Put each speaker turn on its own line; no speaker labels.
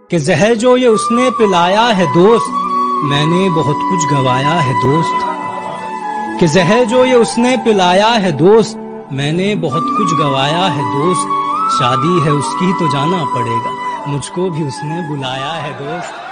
कि जहर जो ये उसने पिलाया है दोस्त, मैंने बहुत कुछ गवाया है दोस्त। कि जहर जो ये उसने पिलाया है दोस्त, मैंने बहुत कुछ गवाया है दोस्त। शादी है उसकी तो जाना पड़ेगा, मुझको भी उसने बुलाया है दोस्त।